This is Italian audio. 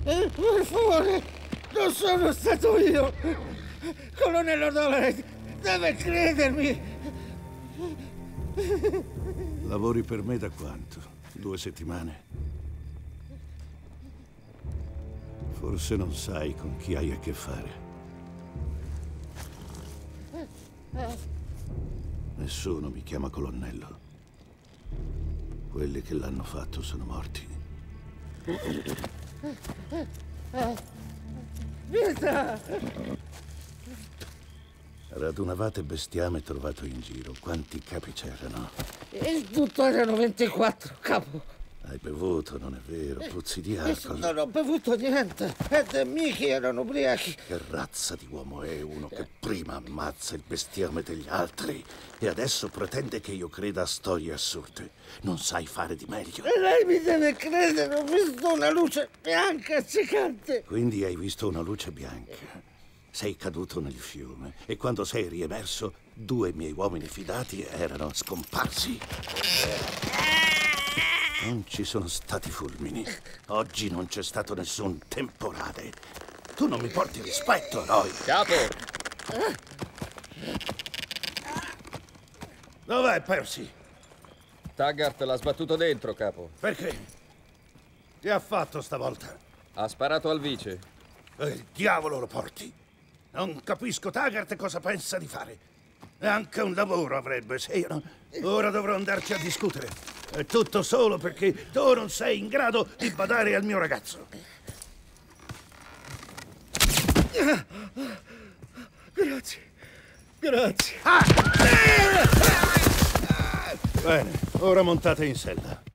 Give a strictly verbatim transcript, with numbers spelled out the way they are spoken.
Eh, per favore, non sono stato io. Colonnello Dolarite deve credermi. Lavori per me da quanto? Due settimane? Forse non sai con chi hai a che fare. Nessuno mi chiama colonnello. Quelli che l'hanno fatto sono morti. Vita! Radunavate bestiame trovato in giro. Quanti capi c'erano? In tutto erano ventiquattro, capo. Hai bevuto, non è vero? Puzzi di Eh, alcol. Non ho bevuto niente. Ed e Mickey erano ubriachi. Che razza di uomo è uno che prima ammazza il bestiame degli altri e adesso pretende che io creda a storie assurde? Non sai fare di meglio. E lei mi deve credere, ho visto una luce bianca accecante. Quindi hai visto una luce bianca. Sei caduto nel fiume e quando sei riemerso, due miei uomini fidati erano scomparsi. Non ci sono stati fulmini. Oggi non c'è stato nessun temporale. Tu non mi porti rispetto, Roy. Capo! Dov'è Percy? Taggart l'ha sbattuto dentro, capo. Perché? Che ha fatto stavolta? Ha sparato al vice. E il diavolo lo porti. Non capisco Taggart cosa pensa di fare. Anche un lavoro avrebbe, se io no. Ora dovrò andarci a discutere. È tutto solo perché tu non sei in grado di badare al mio ragazzo. Grazie. Grazie. Ah! Bene, ora montate in sella.